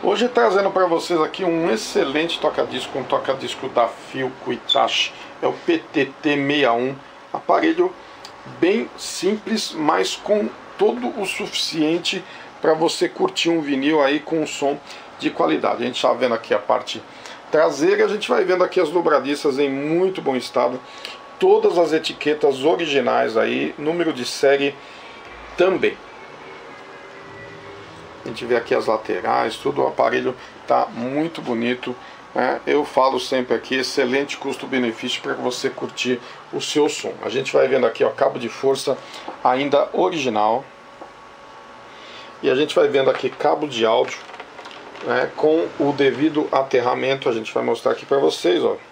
Hoje trazendo para vocês aqui um excelente toca-disco, um toca-disco da Philco Hitachi, é o PTT61, aparelho bem simples, mas com todo o suficiente para você curtir um vinil aí com um som de qualidade. A gente está vendo aqui a parte traseira, a gente vai vendo aqui as dobradiças em muito bom estado, todas as etiquetas originais aí, número de série também. A gente vê aqui as laterais, tudo, o aparelho tá muito bonito, né? Eu falo sempre aqui, excelente custo-benefício para você curtir o seu som. A gente vai vendo aqui, ó, cabo de força ainda original. E a gente vai vendo aqui cabo de áudio, né, com o devido aterramento. A gente vai mostrar aqui para vocês, ó,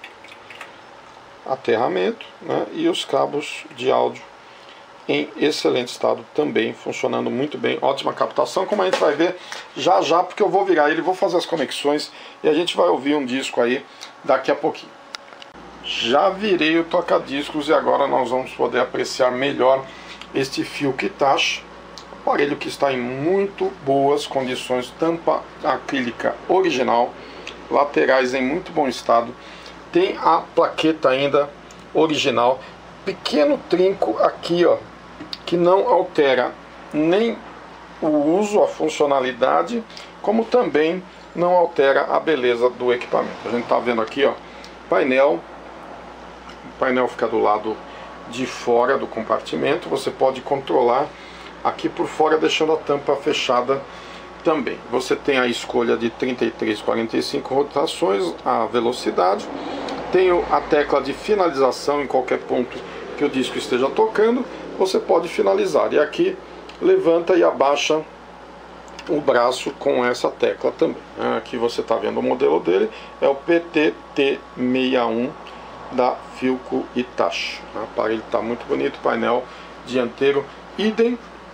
aterramento, né, e os cabos de áudio em excelente estado também, funcionando muito bem, ótima captação, como a gente vai ver já já, porque eu vou virar ele, vou fazer as conexões e a gente vai ouvir um disco aí daqui a pouquinho. Já virei o toca-discos e agora nós vamos poder apreciar melhor este Philco Hitachi, aparelho que está em muito boas condições, tampa acrílica original, laterais em muito bom estado, tem a plaqueta ainda original, pequeno trinco aqui, ó, que não altera nem o uso, a funcionalidade, como também não altera a beleza do equipamento. A gente está vendo aqui, ó, painel, o painel fica do lado de fora do compartimento, você pode controlar aqui por fora deixando a tampa fechada também. Você tem a escolha de 33, 45 rotações, a velocidade, tem a tecla de finalização em qualquer ponto que o disco esteja tocando, você pode finalizar, e aqui levanta e abaixa o braço com essa tecla também. Aqui você está vendo o modelo dele, é o PTT61 da Philco Hitachi. O aparelho está muito bonito, painel dianteiro idem.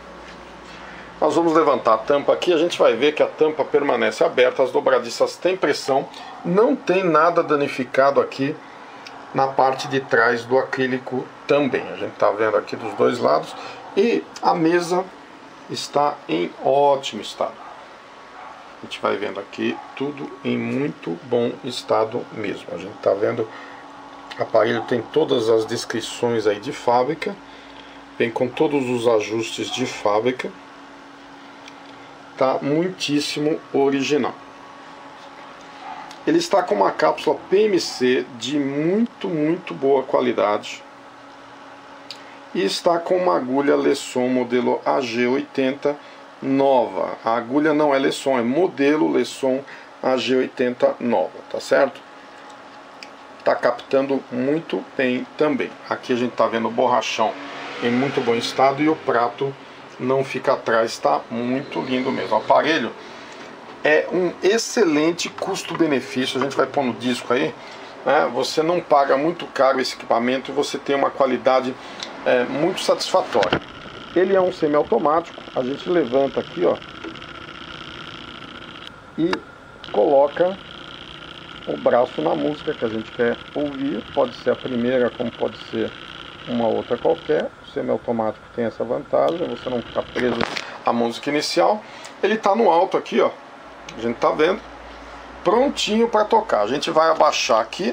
Nós vamos levantar a tampa aqui, a gente vai ver que a tampa permanece aberta, as dobradiças têm pressão, não tem nada danificado aqui na parte de trás do acrílico também. A gente está vendo aqui dos dois lados e a mesa está em ótimo estado. A gente vai vendo aqui tudo em muito bom estado mesmo. A gente está vendo, o aparelho tem todas as descrições aí de fábrica, vem com todos os ajustes de fábrica, tá muitíssimo original. Ele está com uma cápsula PMC de muito boa qualidade e está com uma agulha Lesson modelo AG80 nova. A agulha não é Lesson, é modelo Lesson AG80 nova, tá certo? Tá captando muito bem também. Aqui a gente tá vendo o borrachão em muito bom estado e o prato não fica atrás, está muito lindo mesmo. O aparelho é um excelente custo-benefício, a gente vai pôr no disco aí, né? Você não paga muito caro esse equipamento e você tem uma qualidade muito satisfatória. Ele é um semiautomático, a gente levanta aqui, ó, e coloca o braço na música que a gente quer ouvir, pode ser a primeira como pode ser uma outra qualquer. O semiautomático tem essa vantagem, você não fica preso à música inicial. Ele está no alto aqui, ó, a gente tá vendo, prontinho para tocar. A gente vai abaixar aqui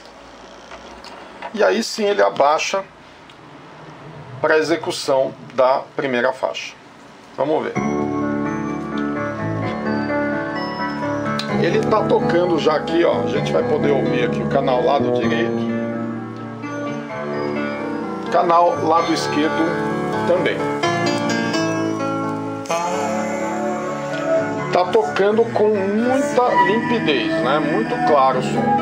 e aí sim ele abaixa para execução da primeira faixa. Vamos ver. Ele está tocando já aqui, ó, a gente vai poder ouvir aqui o canal lado direito, canal lado esquerdo também. Tá tocando com muita limpidez, né? Muito claro o som.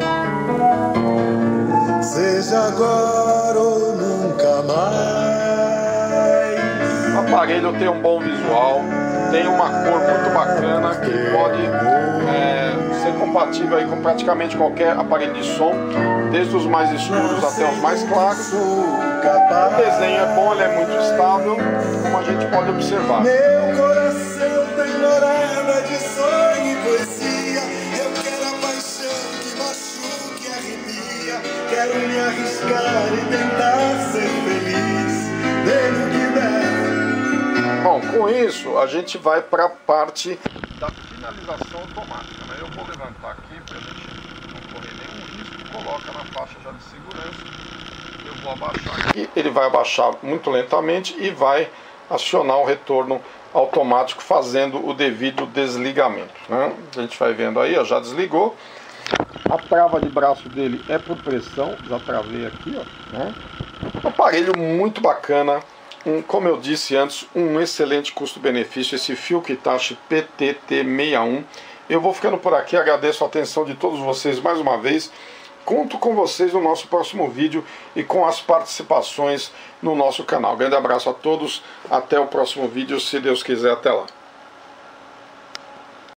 Seja agora ou nunca mais. O aparelho tem um bom visual, tem uma cor muito bacana que pode ser compatível aí com praticamente qualquer aparelho de som, desde os mais escuros até os mais claros. O desenho é bom, ele é muito estável, como a gente pode observar. Meu coração tem morada de sonho e poesia. Eu quero a paixão que machuca e arrepia. Quero me arriscar e tentar ser feliz, dentro que der. Bom, com isso a gente vai para a parte da finalização. sinalização automática, né? Eu vou levantar aqui para a gente não correr nenhum risco, coloca na faixa já de segurança. Eu vou abaixar aqui, ele vai abaixar muito lentamente e vai acionar o retorno automático fazendo o devido desligamento, né? A gente vai vendo aí, ó, já desligou. A trava de braço dele é por pressão, já travei aqui, ó, né? Um aparelho muito bacana, como eu disse antes, um excelente custo-benefício, esse Filco Hitachi PTT61. Eu vou ficando por aqui, agradeço a atenção de todos vocês mais uma vez. Conto com vocês no nosso próximo vídeo e com as participações no nosso canal. Grande abraço a todos, até o próximo vídeo, se Deus quiser, até lá.